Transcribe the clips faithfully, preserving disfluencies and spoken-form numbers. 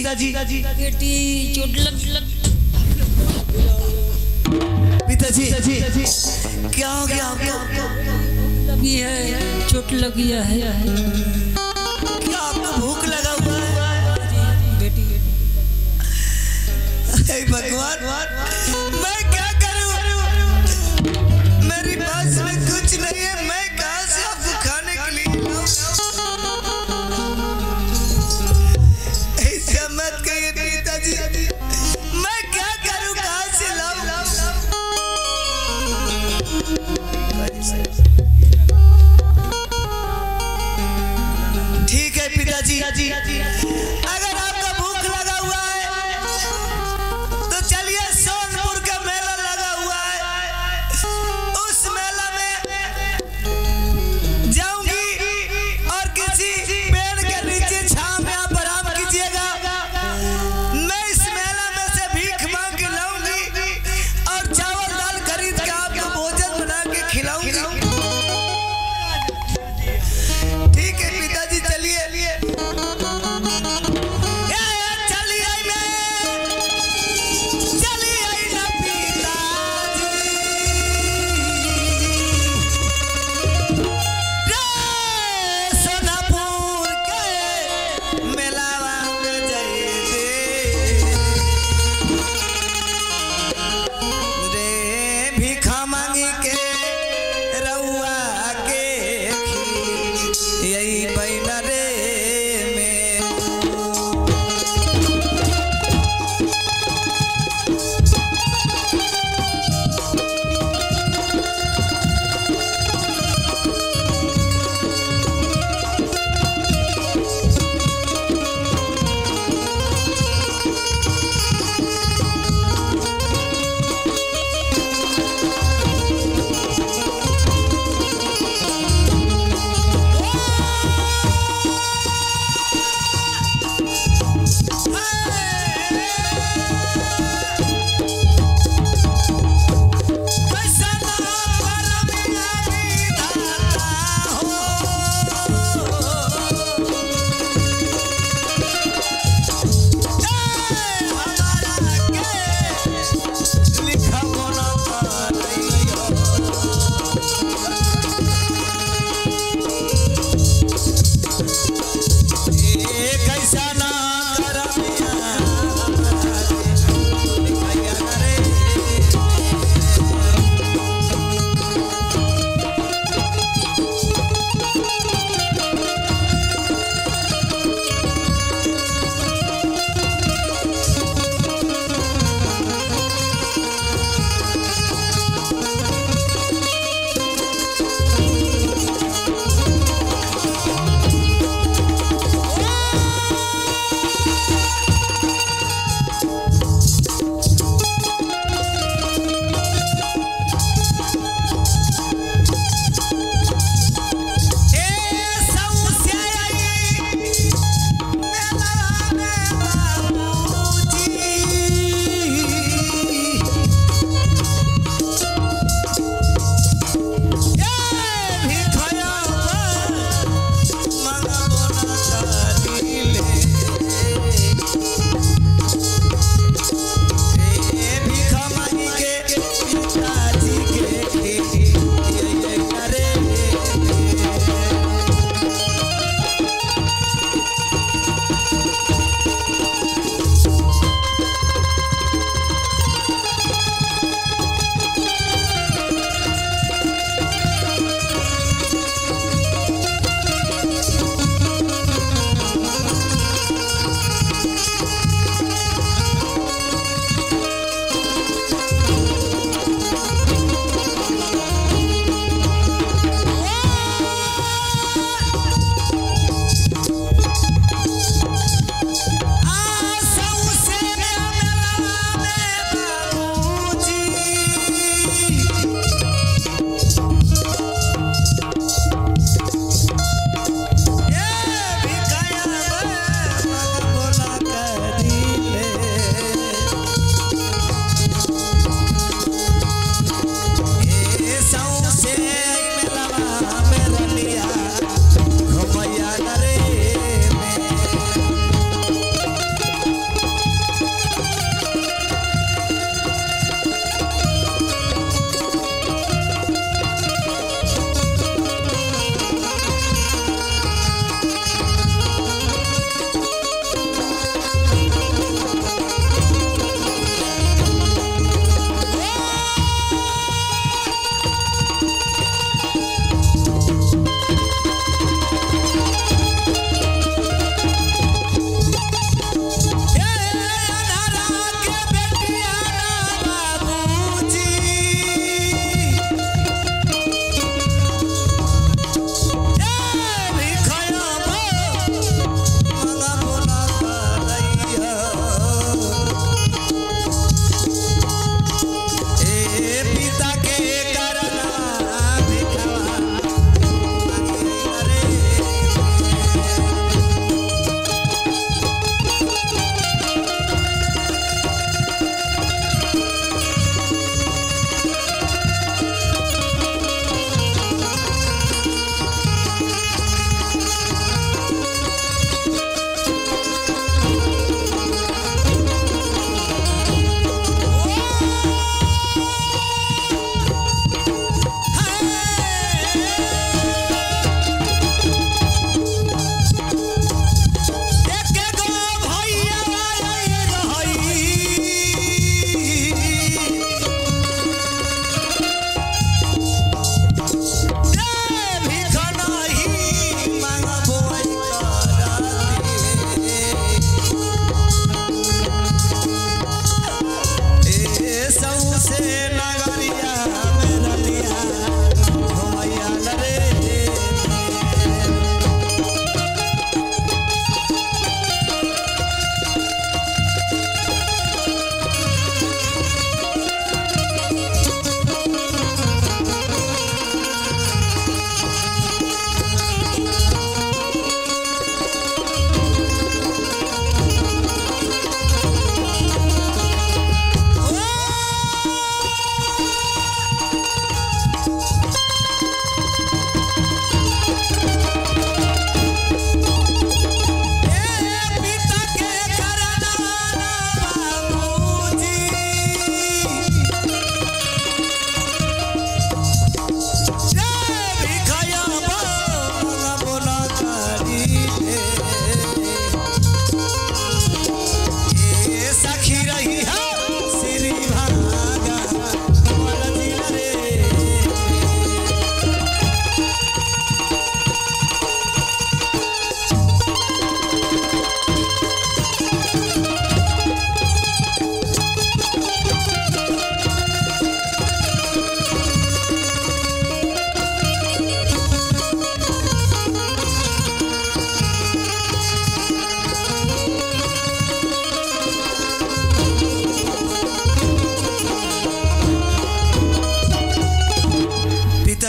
पिताजी बेटी चोट लग लग पिताजी क्या हो गया आपको? लगी है, चोट लगी है। क्या आपको भूख लगा हुआ है? बेटी हे भगवान मैं क्या करूं? मेरी पास में कुछ नहीं है, मैं कहां से आपको खाने के लिए लाऊं? ऐसा मत कहिए पिताजी, मैं क्या करूं, कहां से लाऊं? ठीक है पिताजी, अगर आपका भूख लगा हुआ है तो चलिए, सोनपुर का मेला लगा हुआ है, उस मेला में जाऊंगी और किसी पेड़ के नीचे छांव में आप आराम कीजिएगा। मैं इस मेला में से भीख मांग के लाऊंगी और चावल दाल खरीद के आपको भोजन बना के खिलाऊंगी। ठीक है पिताजी, चलिए।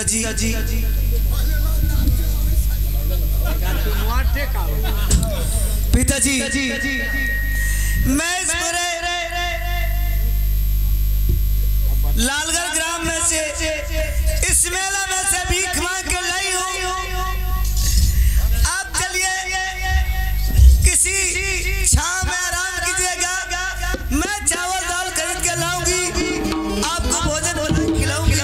पिताजी पिताजी मैं इस पूरे लालगढ़ ग्राम में से इस मेला में से भीख मांग के लाई हूँ। आप चलिए किसी छांव में आराम कीजिएगा, मैं चावल दाल खरीद के लाऊंगी, आपको भोजन खिलाऊंगी।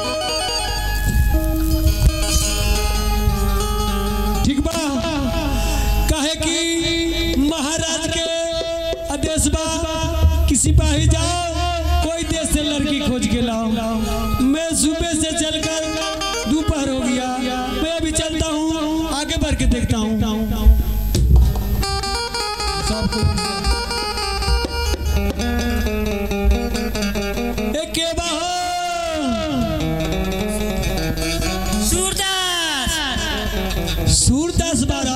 ठीक बा, कहे कि महाराज के आदेश बा कि सिपाही जाओ कोई देश से लड़की खोज के लाओ। मैं सुबह से चलकर दोपहर हो गया, मैं अभी चलता हूँ, आगे बढ़ के देखता हूँ। एक के बा हो सूरदास सूरदास बारा।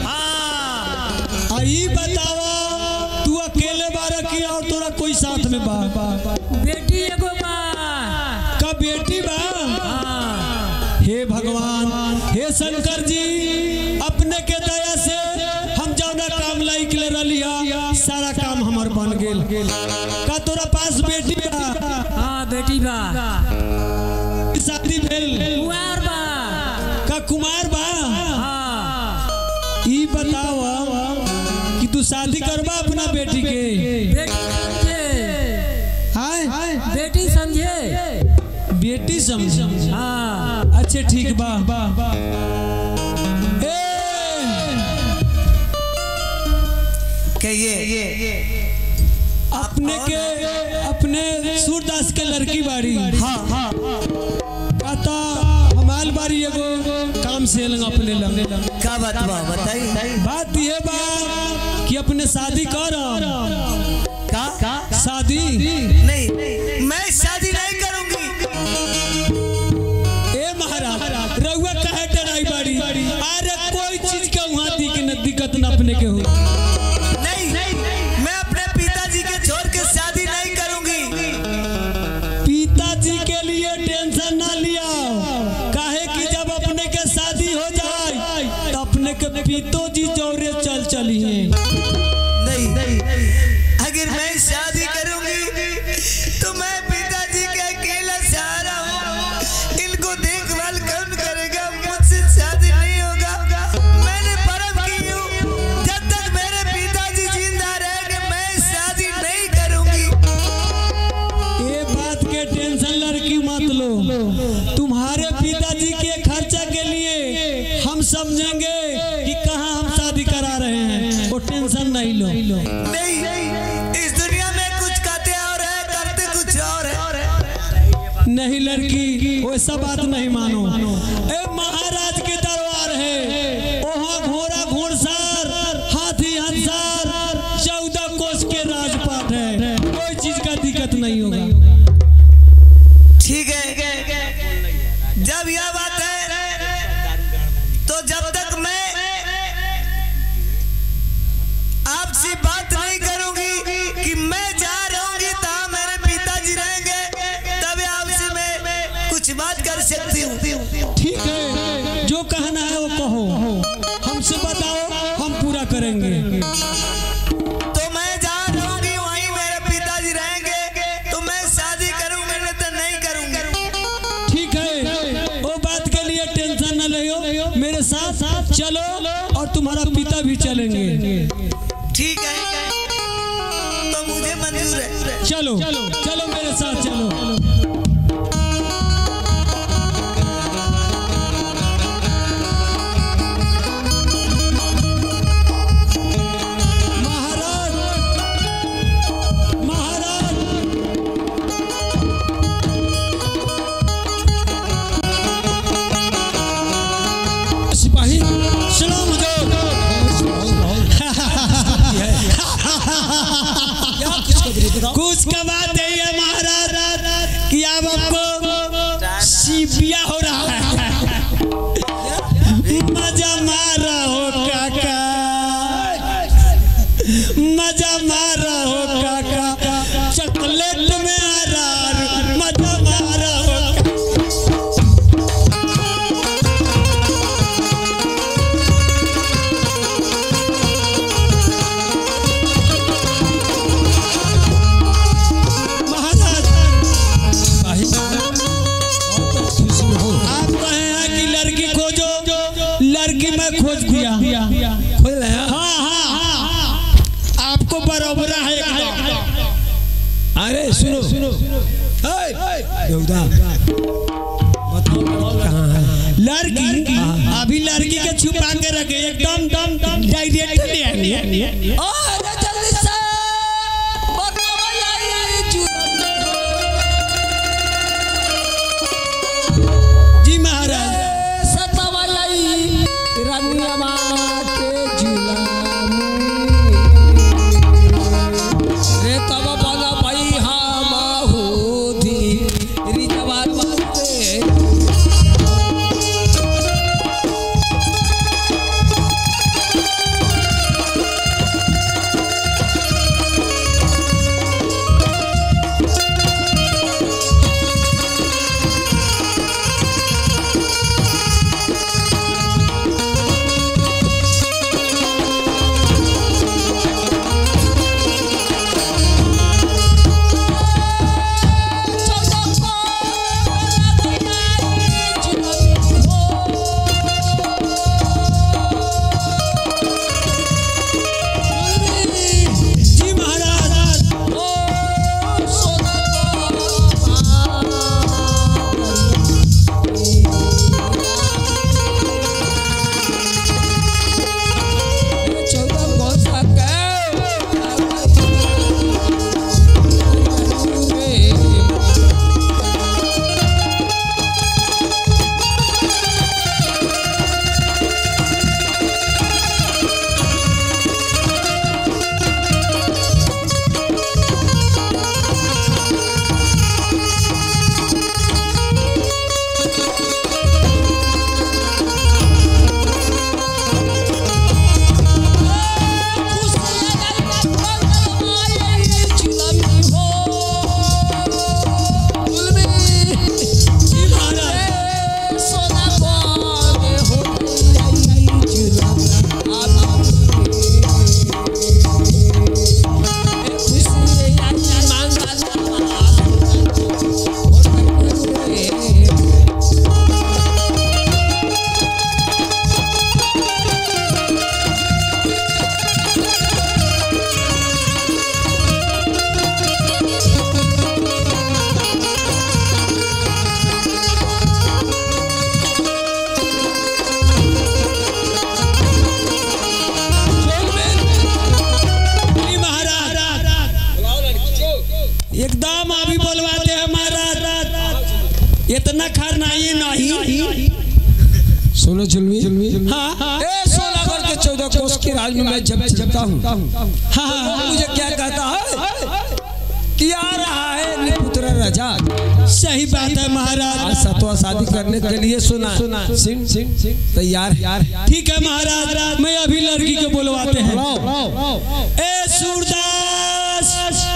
हाँ आई बतावा तू अकेले बारा की और तोरा कोई साथ में बा? बेटी एगो बा। का बेटी बा? हाँ हे भगवान, हे शंकर जी, अपने के दया से हम जौना काम लायक ले रलिया सारा काम हमार बन गेल। का तोरा पास बेटी बा? हाँ बेटी बा। शादी भेल? कुंवार बा। का कुमार बा? हाँ ई बताव कि तू शादी करबा अपना बेटी के? बेटी समझे। हाय बेटी समझे। बेटी समझ। हाँ अच्छा ठीक बा। ए कहिए अपने के अपने सूरदास के लड़की बाड़ी। हाँ हाँ कहता हमाल बारी एगो काम से लंग अपने लंग। क्या बात बा बताई? बात ये बा कि अपने शादी कर। का शादी नहीं, मैं शादी नहीं करूंगी। ए महाराज रउआ काहे डराई बाड़ी? अरे कोई चीज के वहां दी के न दिक्कत न अपने के हो। नहीं, मैं अपने पिताजी के छोड़ के शादी नहीं करूंगी। पिताजी के लिए टेंशन ना लिया, काहे कि जब अपने के शादी हो जाए तो अपने के पिताजी जोरे चल चली हैं। नहीं, अगर मैं शादी करूंगी तो मैं पिताजी के अकेला सहारा हूँ, इनको देखभाल कौन करेगा? मुझसे शादी नहीं होगा। मैंने परम की हूँ, जब तक मेरे पिताजी जिंदा रहेंगे मैं शादी नहीं करूंगी। ये बात के टेंशन लड़की मत लो, तुम्हारे पिताजी के खर्चा के लिए हम समझेंगे कि कहाँ हम शादी करा रहे हैं, वो टेंशन नहीं लो। नहीं, इस दुनिया में कुछ कहते और है, करते कुछ और है। नहीं लड़की, वैसा बात नहीं मानो। ए महाराज के दरबार है, वहाँ घोड़ा घोड़सार हाथी हंसार चौदह कोस के राजपाट है, कोई चीज का दिक्कत नहीं होगा। ठीक है, जब यह बात है तो जब तक मैं आपसे बात नहीं करूंगी कि मैं जा रहूंगी तो मेरे पिताजी रहेंगे, तब आपसे मैं कुछ बात कर सकती हूँ। ठीक है, जो कहना है वो कहो, हमसे बताओ, हम पूरा करेंगे। तो मैं जा रहूंगी, वहीं मेरे पिताजी रहेंगे, तो मैं शादी करूंगी, नहीं तो नहीं करूंगी। ठीक है, वो बात के लिए टेंशन न लो, मेरे साथ चलो और तुम्हारा पिता भी चलेंगे। ठीक है, तो मुझे मंजूर है। चलो चलो मेरे साथ चलो। महाराज महाराज सिपाही सलाम हो कुछ का बात है ये महाराज कि अब आपको सीपिया हो रहा है। मजा मार रहा हो काका, मजा मार रहा हो काका, चॉकलेट में आ रहा मजा मार रहा हो। खोज दिया। खोज लाया। हाँ हाँ हाँ आपको बराबर है एकदम। अरे सुनो सुनो देवदा बताओ कहाँ है लड़की? अभी लड़की के छुपा के रखे एकदम दम दम डायरेक्ट ले आएंगे। अरे जल्दी से बताओ यार जी महाराज। सतवाई रंगवा के जुलामी रे तब बना भाई हम हो धी रिजवा वास्ते एकदम अभी बोलवाते हैं महाराज। इतना खरनाई नहीं। सुनो जुलमी हाँ हाँ ए सोनागढ़ के चौदह कोस के राज में मैं जब चलता हूँ हाँ मुझे क्या कहता है कि आ रहा है निपुत्र राजा। सही बात है महाराज। आज सतवा शादी करने के लिए सुना सिंह सिंह तैयार यार। ठीक है महाराज मैं अभी लड़की को बुलवाते हैं। ए सूरदास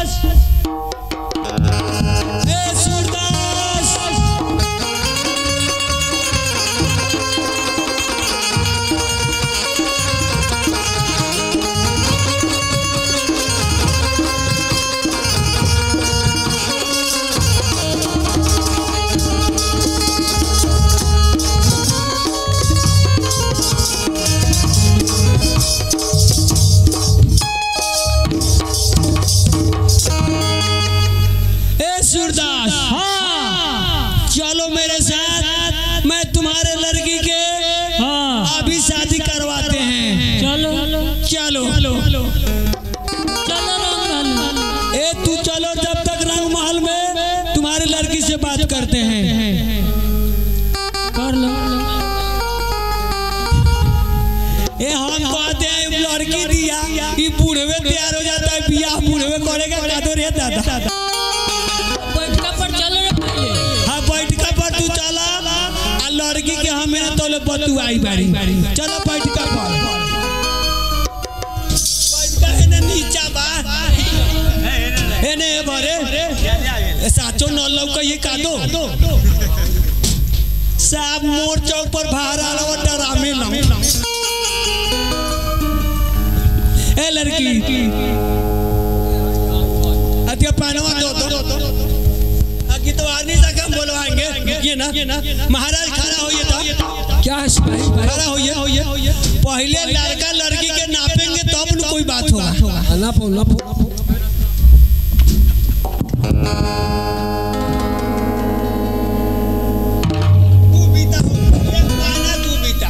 ए सूरदास सूरदास हाँ चलो मेरे साथ मैं तुम्हारे लड़की के हाँ अभी शादी करवाते हैं। चलो चलो चलो रंग ए तू चलो जब तक रंग महल में तुम्हारी लड़की से बात करते हैं। कर लो। ए हम कहते हैं लड़की दिया कि बूढ़े तैयार हो जाता है बियाह बूढ़े करेगा का तो रे दादा। बैठका पर चलो रे पहले। हाँ बैठका पर तू चला आ लड़की के हम मेरे तोले बतू आई बारी। चलो बैठका पर बैठका है ना नीचा बा है ने भरे साचो न लौका ये का दो साहब मोर चौक पर बाहर आला वो डरामे ना ए लड़की अतिया पानवा दो दो गीत वारनी तक हम बोलवाएंगे। ये ना महाराज खड़ा होइए तो क्या है सिपाही भाई? खड़ा होइए होइए पहले लड़का लड़की के नापेंगे तब न कोई बात होगा। नाप नाप तू बीता हो गाना तू बीता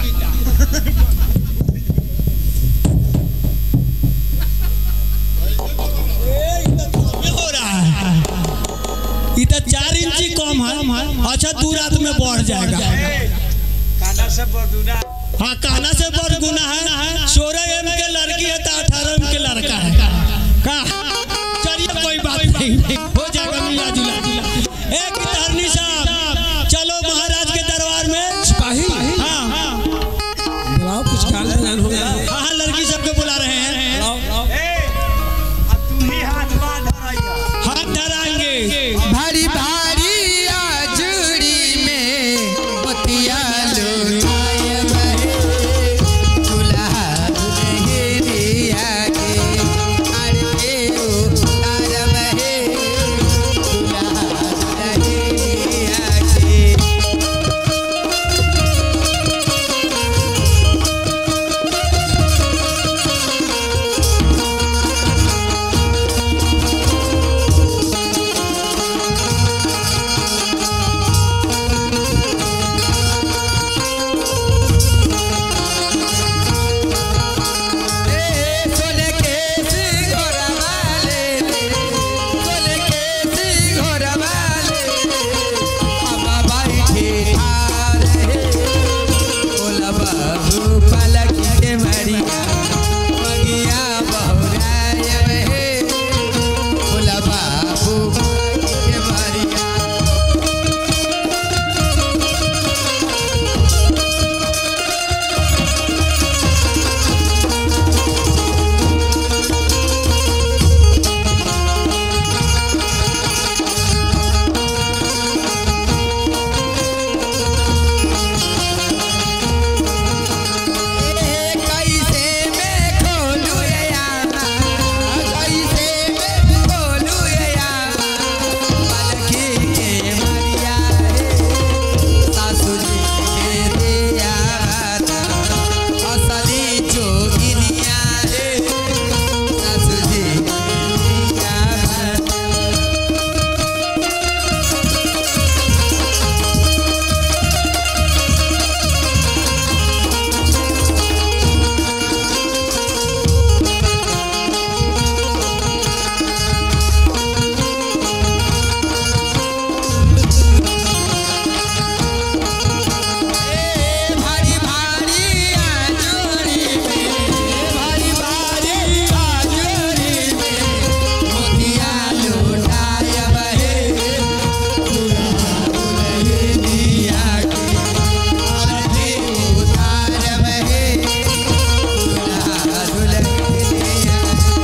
हो रहा है इतना चार इंची कम है। अच्छा दू रात में बढ़ जाएगा। काना से बदुना हाँ कहना से बड़ गुना है। सोलह एम के लड़की है तो अठारह एम के लड़का है का चलिए कोई बात नहीं हो जाएगा मिला जुला। एक धरनी साहब चलो महाराज के दरबार में। सिपाही हाँ बुलाओ कुछ काल प्लान हो गया। हाँ हाँ लड़की सबके बुला रहे हैं। लाओ लाओ ए अब तुम ही हाथ बांध रहिया हाथ धराएंगे भारी भारी आजुड़ी में बतिया लुटाए बहे दुल्हा दुल्हनिया के आड़े उतार बहे दुल्हा दुल्हनिया के सोले के सिंघोरा वाले सोले के सिंघोरा वाले अब बैठे आ रहे बोला बाबू पलक के मरिया मगिया बहुराय रहे बोला बाबू पलक के मरिया कैसे मैं खोलू ये आमा कैसे मैं खोलू ये आमा पलकी के मरिया रे सासू जी के दिया था असली जोगिनिया रे सासू जी के दिया था भारी भारी आजुड़ी में भारी भारी आजुड़ी में मोतिया लुटाए बहे दुल्हा दुल्हनिया के आरती उतार बहे दुल्हा दुल्हनिया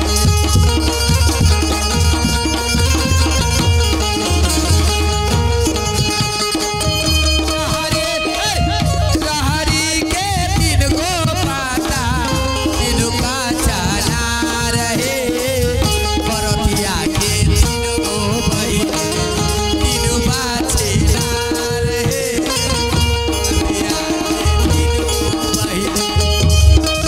रहरी के तीन गो पाता तीन का चला रहे बरतिया के तीन गो बहिन तीन बाछे ला रहे बरतिया के तीन गो बहिन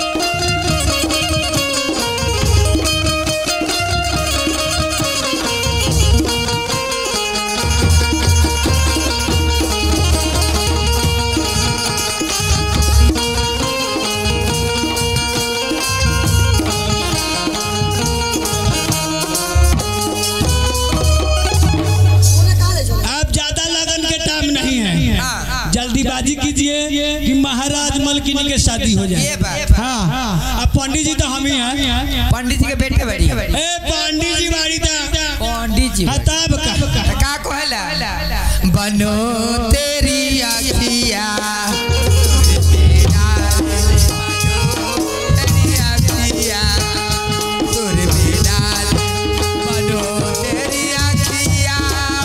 अब ज्यादा लगन के टाइम नहीं है। जल्दीबाजी कीजिए कि महाराज मलकिनी के शादी हो ये जाए। बात हाँ अब पंडित जी तो हम ही हैं। पंडित जी के बेटे बड़ी ए पंडित जी बाड़ी था पंडित जी हताब का का कहला बनो तेरी अखिया तेरा बनो तेरी अखिया तोर बिना बनो तेरी अखिया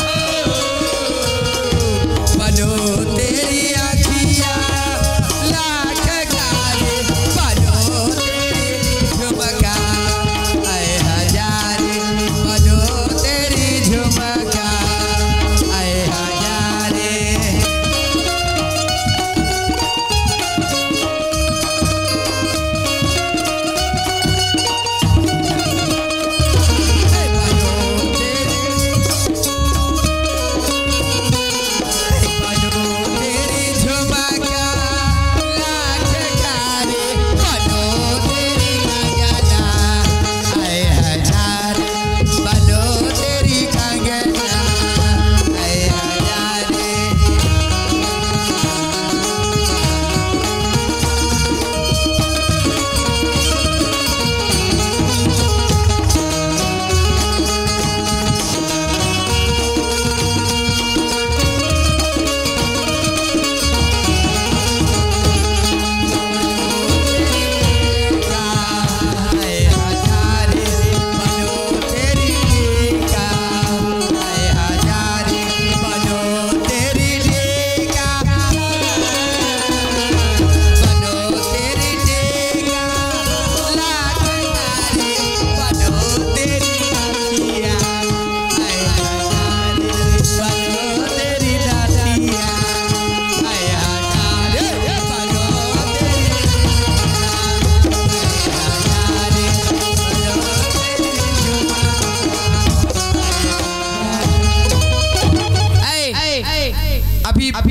बनो तेरी अखिया लाख कारे बनो तेरी झुमका आए हजार बनो तेरी झुमका आए हजार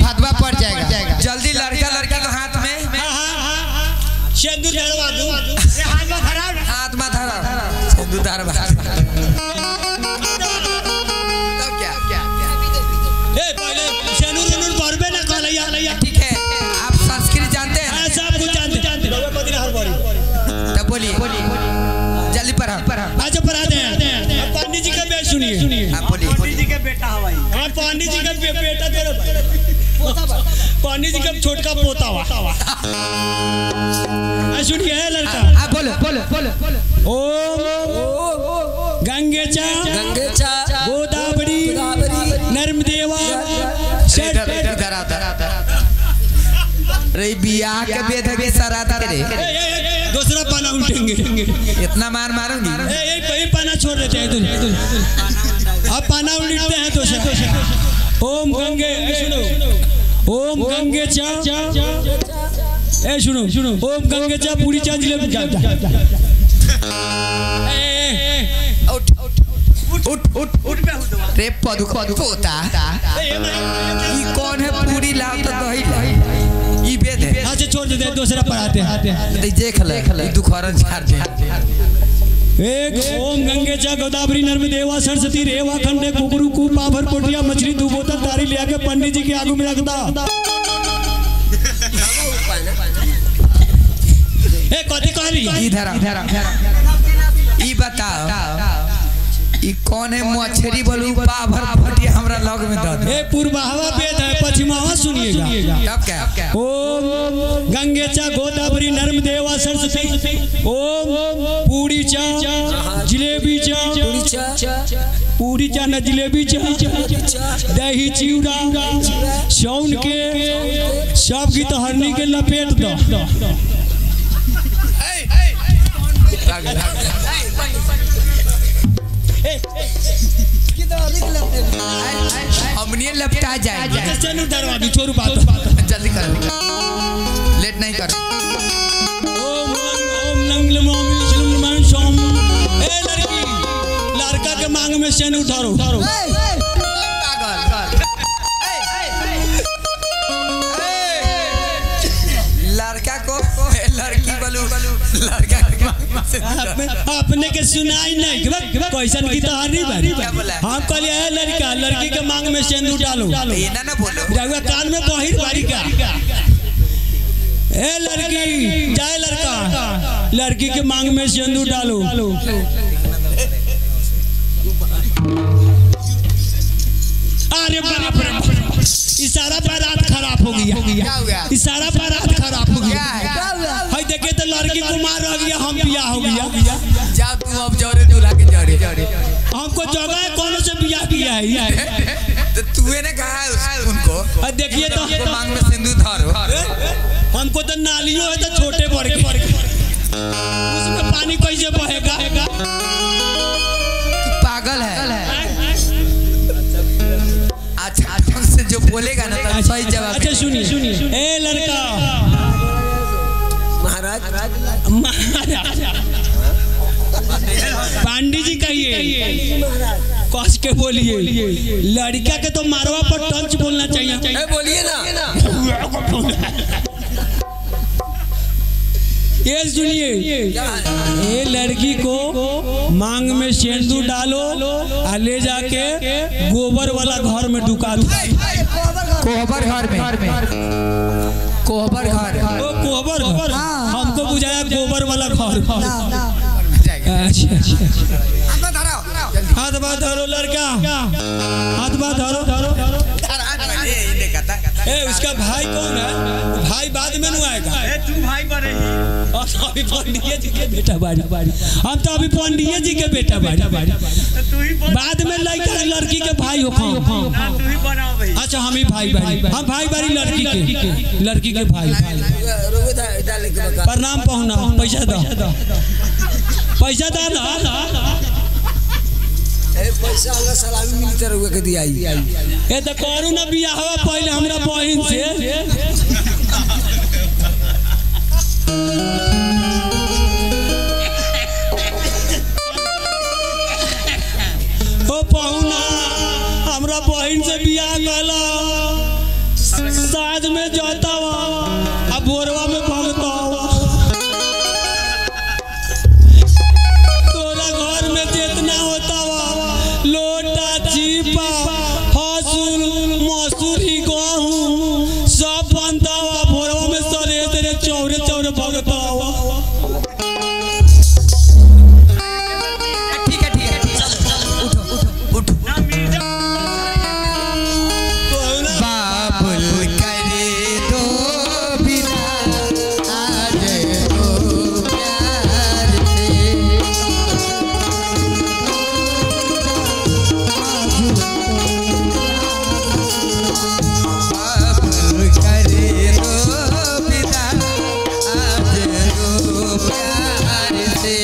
फतवा पड़ जाएगा। जल्दी लड़का लड़की को हाथ में सिंदूर धरवा दो। हाथ में धरा सिंदूर धरवा। तब क्या क्या ए पहले सिंदूर सिंदूर भरबे ना कहलैया लैया। ठीक है, आप संस्कृत जानते हैं? हां सब कुछ जानते जानते पति हर बारी। तब बोलिए जल्दी पढ़ा। अच्छा पढ़ा दे। अब पंडित जी का बेटा सुनिए। हां बोलिए। पंडित जी के बेटा हवाई। हां पंडित जी का बेटा तेरे पंडित जी का छोटका पोता हुआ। सुनिए लड़का। हां बोलो बोलो बोलो। ओम गंगेचा गंगेचा गोदावरी नर्मदेवा इधर इधर धरा धरा रे बियाह के बेद के सराता रे। दूसरा पाना उल्टेंगे। इतना मार मारूंगी। ए ए कोई पाना छोड़ देते हैं तुम। अब पाना उल्टते हैं तो ओम गंगे सुनो। ओम गंगेचा ए सुनो सुनो। ओम गंगेचा पूरी चा जिलेबी जा जा। उठ उठ उठ उठ उठ रे पदु पदु पोता। ई कौन है पूरी लात दही ई बेद है। अच्छा छोड़ दे दूसरा पढ़ाते हैं। देख ले दुखरन झाड़ दे। एक ओम गंगेचा गोदावरी नर्मदेवा सरस्वती रेवा खंडे कुकरू कु पाभर पोटिया मछली दो बोतल तारी ले आके पंडित जी के आगू में रखता। ए कथी कहली? इधर ई बताओ ई कौन है मछली बोलू पाभर पोटिया हमरा लग में दे। ए पूर्वावा वेद है पश्चिमावा सुनिएगा। तब क्या? ओम गंगेचा गोदावरी नर्मदेवा सरस्वती। ओम पूरी चा जिलेबी चा पूरी चा न जिलेबी चा दही चिवड़ा सौन के सब की तो हरनी के लपेट दो। हमने लपटा जाए। चलो डरवा भी छोरू बात जल्दी कर लेट नहीं कर। ओम ओम नंगल मोमिल शलम मन सोम। ए लड़की लड़का के मांग में सेन उठारो उठारो। लड़का को लड़की बोलू लड़का अपने के सुनाई नहीं कैसन की तो हरी बारी। हम कहलिए है लड़का लड़की के मांग में सिंदूर डालो। ये ना बोलो जाऊँ कान में बहिर बारी का। ए लड़की जाए लड़का लड़की के मांग में सिंदूर डालो। अरे बाप रे इशारा बारात खराब हो गया। इशारा बारात खराब हो गया। भाई देखे तो लड़की कुमार हो गया हम बियाह हो गया। जा तू अब जोरे दूल्हा के जोरे हमको जगह है कौन से बियाह किया है। तो तूने ने कहा है उनको देखिए तो मांग में सिंदूर धरो। हमको तो नालियों है तो छोटे बड़ के उसमें पानी कैसे बहेगा। तू पागल है। अच्छा से जो बोलेगा ना तो सही जवाब। अच्छा सुनिए सुनिए। ए लड़का महाराज महाराज पांडी जी कहिए कस के बोलिए। लड़का के तो मारवा पर टंच बोलना चाहिए। बोलिए ना। ये सुनिए ये लड़की को मांग में सिंदूर डालो और ले जाके गोबर वाला घर में ढुका दो। कोहबर घर में कोहबर घर ओ कोहबर घर हमको बुझाया गोबर वाला घर। अच्छा हाथ बात धरो लड़का हाथ बात धरो धरो। ए उसका भाई कौन है? भाई बाद में नहीं आएगा। ए तू भाई बने अभी पंडित जी के बेटा बाड़ी बाड़ी हम तो अभी पंडित जी के बेटा बाड़ी बाड़ी तू ही बाद में लड़का लड़की के भाई हो। तू ही बनाओ भाई। अच्छा हम ही भाई बाड़ी हम भाई बाड़ी लड़की के लड़की के भाई। प्रणाम पहुना पैसा दो पैसा दो ना पैसा वाला सलामी मिली तरह के दिया। ए तो करू ना बियाह पहले हमरा बहन से। ओ पहुना हमरा बहन से बियाह कला काज में जाता हुआ अब बोरवा में भागता हुआ तोरा घर में जितना होता हुआ लोटा चीपा हसूल मसूरी गेहूं सब बनता हुआ बोरवा में सरे तेरे चौरे चौरे भागता हुआ। ठीक है ठीक है चलो उठो उठो उठो बाबुल करे दो बिना आज दो प्यार से बाबुल करे दो बिना आज दो प्यार से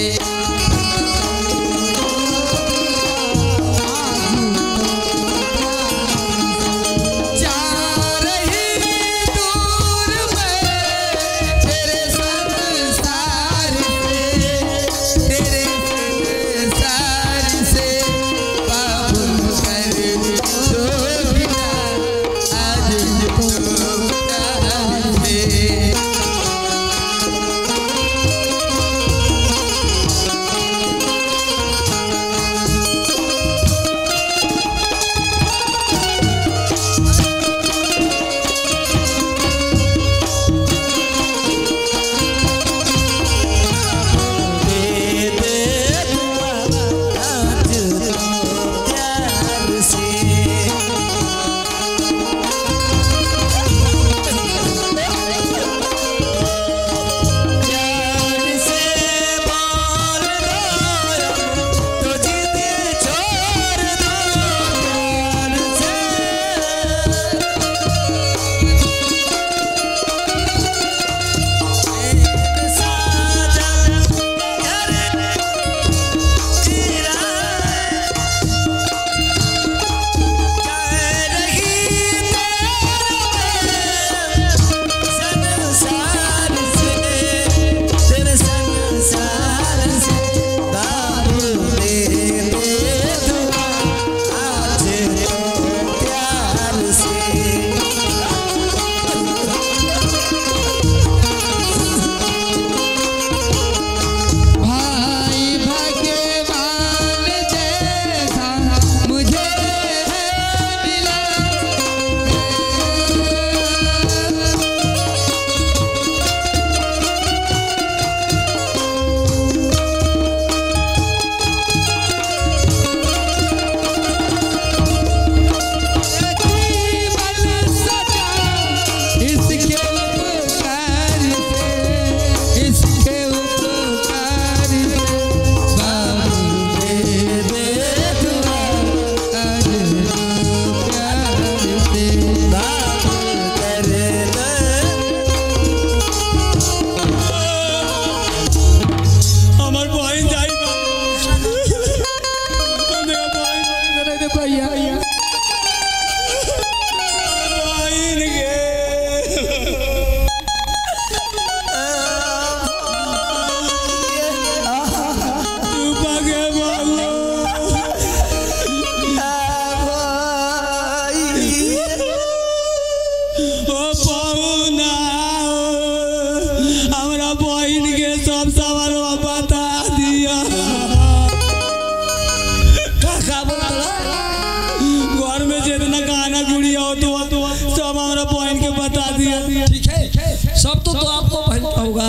सब तो तो आपको पहनता होगा।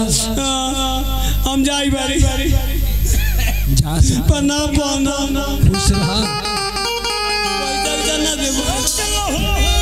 हम जाई बारी जा प्रणाम प्रणाम खुश रहा पैसा देना देबो।